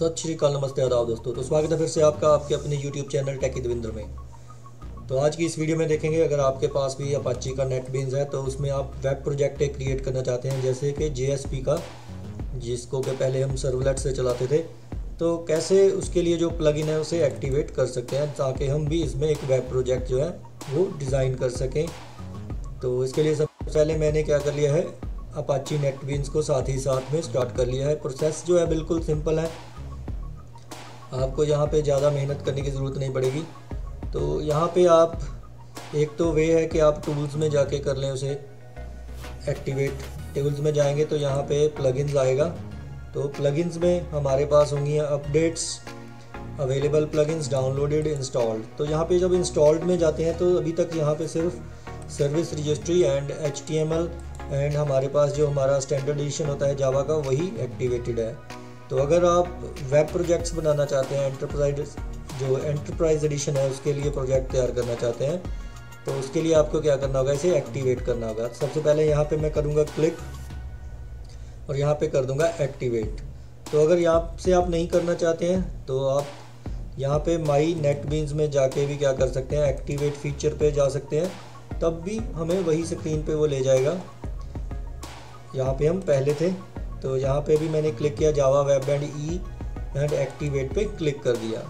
सत श्री अकाल, नमस्ते, आदाब दोस्तों। तो स्वागत है फिर से आपका आपके अपने YouTube चैनल टेकी देवेंद्र में। तो आज की इस वीडियो में देखेंगे, अगर आपके पास भी अपाची का नेटबीन्स है तो उसमें आप वेब प्रोजेक्ट एक क्रिएट करना चाहते हैं, जैसे कि JSP का, जिसको कि पहले हम सर्वलेट से चलाते थे, तो कैसे उसके लिए जो प्लगइन है उसे एक्टिवेट कर सकते हैं ताकि हम भी इसमें एक वेब प्रोजेक्ट जो है वो डिज़ाइन कर सकें। तो इसके लिए सबसे पहले मैंने क्या कर लिया है, अपाची नेटबीन्स को साथ ही साथ में स्टार्ट कर लिया है। प्रोसेस जो है बिल्कुल सिंपल है, आपको यहाँ पे ज़्यादा मेहनत करने की ज़रूरत नहीं पड़ेगी। तो यहाँ पे आप एक तो वे है कि आप टूल्स में जाके कर लें उसे एक्टिवेट। टूल्स में जाएंगे तो यहाँ पे प्लगइन्स आएगा, तो प्लगइन्स में हमारे पास होंगी updates, available plugins, downloaded, installed. तो यहाँ पे जब इंस्टॉल्ड में जाते हैं तो अभी तक यहाँ पे सिर्फ service registry and HTML and हमारे पास जो हमारा स्टैंडर्ड एडिशन होता है जावा का वही एक्टिवेटेड है। तो अगर आप वेब प्रोजेक्ट्स बनाना चाहते हैं, एंटरप्राइज एडिशन है उसके लिए प्रोजेक्ट तैयार करना चाहते हैं, तो उसके लिए आपको क्या करना होगा, इसे एक्टिवेट करना होगा। सबसे पहले यहाँ पे मैं करूँगा क्लिक और यहाँ पे कर दूँगा एक्टिवेट। तो अगर यहाँ से आप नहीं करना चाहते हैं तो आप यहाँ पे माई नेटबीन्स में जाके भी क्या कर सकते हैं, एक्टिवेट फीचर पे जा सकते हैं, तब भी हमें वही स्क्रीन पे वो ले जाएगा यहाँ पे हम पहले थे। तो यहाँ पे भी मैंने क्लिक किया, जावा वेब एंड एक्टिवेट पे क्लिक कर दिया।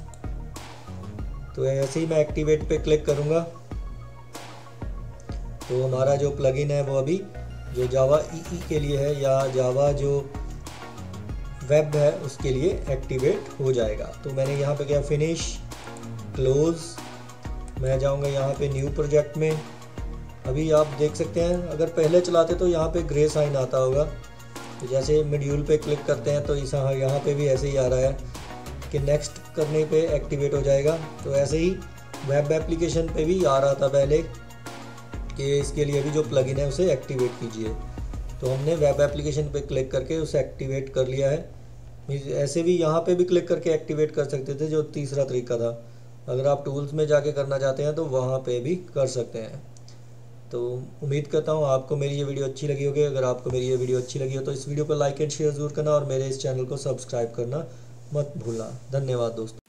तो ऐसे ही मैं एक्टिवेट पे क्लिक करूँगा तो हमारा जो प्लगइन है वो अभी जो जावा EE के लिए है या जावा जो वेब है उसके लिए एक्टिवेट हो जाएगा। तो मैंने यहाँ पे क्या, फिनिश, क्लोज, मैं जाऊँगा यहाँ पे न्यू प्रोजेक्ट में। अभी आप देख सकते हैं, अगर पहले चलाते तो यहाँ पे ग्रे साइन आता होगा, तो जैसे मॉड्यूल पे क्लिक करते हैं तो यहाँ पे भी ऐसे ही आ रहा है कि नेक्स्ट करने पे एक्टिवेट हो जाएगा। तो ऐसे ही वेब एप्लीकेशन पे भी आ रहा था पहले कि इसके लिए भी जो प्लगइन है उसे एक्टिवेट कीजिए। तो हमने वेब एप्लीकेशन पे क्लिक करके उसे एक्टिवेट कर लिया है। ऐसे भी यहाँ पे भी क्लिक करके एक्टिवेट कर सकते थे, जो तीसरा तरीका था। अगर आप टूल्स में जाके करना चाहते हैं तो वहाँ पे भी कर सकते हैं। तो उम्मीद करता हूँ आपको मेरी ये वीडियो अच्छी लगी होगी। अगर आपको मेरी ये वीडियो अच्छी लगी हो तो इस वीडियो को लाइक एंड शेयर ज़रूर करना और मेरे इस चैनल को सब्सक्राइब करना मत भूलना। धन्यवाद दोस्तों।